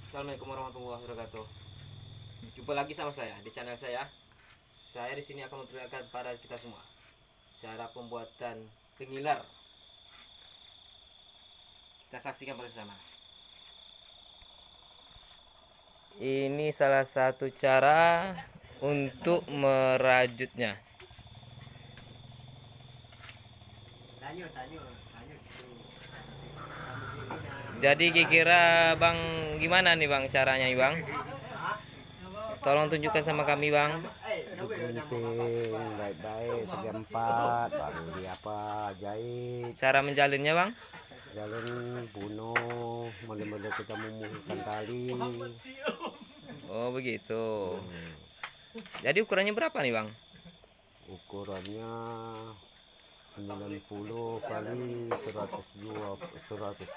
Assalamualaikum warahmatullahi wabarakatuh. Jumpa lagi sama saya di channel saya. Saya di sini akan memperlihatkan pada kita semua cara pembuatan pengilar. Kita saksikan bersama. Ini salah satu cara untuk merajutnya. Jadi kira Bang gimana nih Bang caranya nih Bang? Tolong tunjukkan sama kami Bang. Gunting baik-baik segi 4 baru di jahit. Cara menjalinnya Bang? Jalin bunuh, mulai-mulai kita memulihkan tali. Oh begitu. Jadi ukurannya berapa nih Bang? Ukurannya 90 kali 110.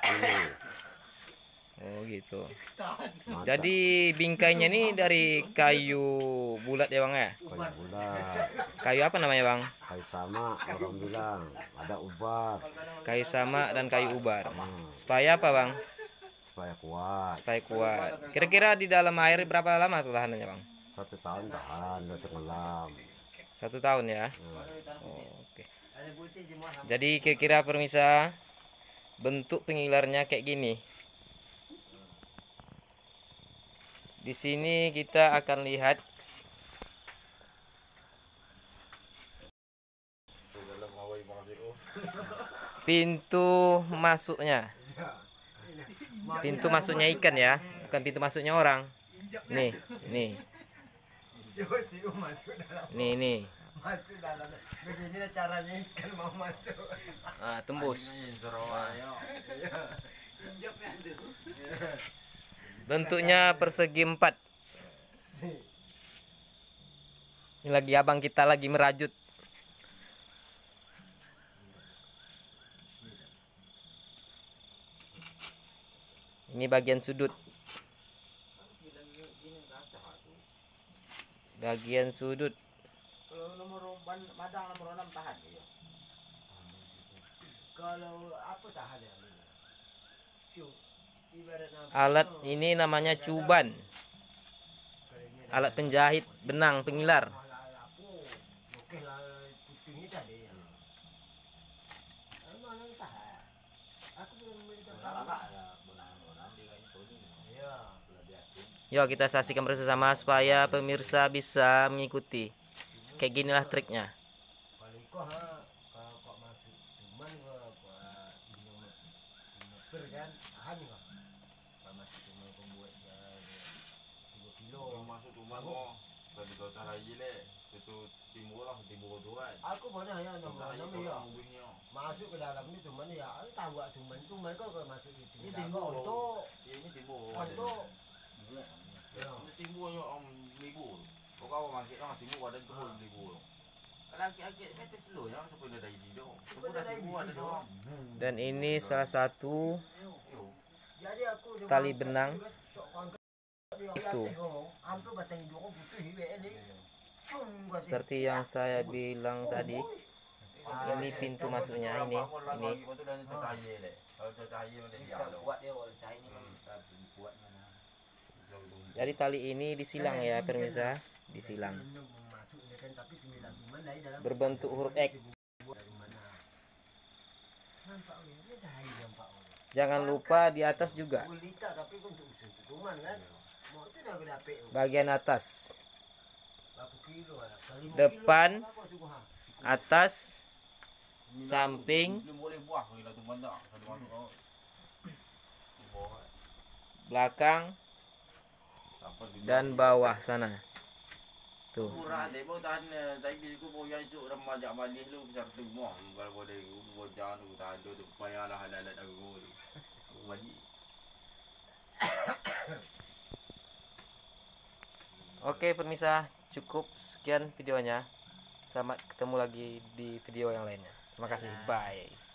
Oh gitu. Jadi bingkainya ini dari kayu bulat ya Bang ya? Kayu bulat. Kayu apa namanya Bang? Kayu sama orang bilang, ada ubar. Kayu sama dan kayu ubar. Supaya apa Bang? Supaya kuat. Supaya kuat. Kira-kira di dalam air berapa lama tuh tahanannya Bang? 1 tahun tahan, udah tenggelam. 1 tahun ya. Oh, oke. Jadi kira-kira permisa bentuk pengilarnya kayak gini. Di sini kita akan lihat pintu masuknya. Pintu masuknya ikan ya, bukan pintu masuknya orang. Nih, nih. Nih. Masuk dalam. Begini caranya ikan mau masuk. Ah, tembus. Bentuknya persegi 4. Ini lagi abang kita lagi merajut. Ini bagian sudut. Bagian sudut. Kalau nomor madang nomor 6 tahan ya. Kalau apa tahan ya? Alat ini namanya cuban. Alat penjahit benang pengilar. Yuk kita saksikan bersama supaya pemirsa bisa mengikuti. Kayak ginilah triknya. Aku mana ya masuk ke dalam ini cuman ya tahu cuman kalau masuk itu ini timbul untuk timbulnya om libur. Kau masih kan timbul ada tu libur. Laki-laki metes lo ya supaya ada ini dong. Supaya timbul ada dong. Dan ini salah satu jadi aku tali benang itu. Seperti yang saya bilang tadi, ini pintu masuknya ini. Jadi tali ini disilang ya pemirsa, disilang. Berbentuk huruf X. Jangan lupa di atas juga. Bagian atas. Depan, atas, samping, belakang, dan bawah sana. Tuh. Oke pemirsa, cukup sekian videonya. Selamat ketemu lagi di video yang lainnya. Terima kasih. Bye.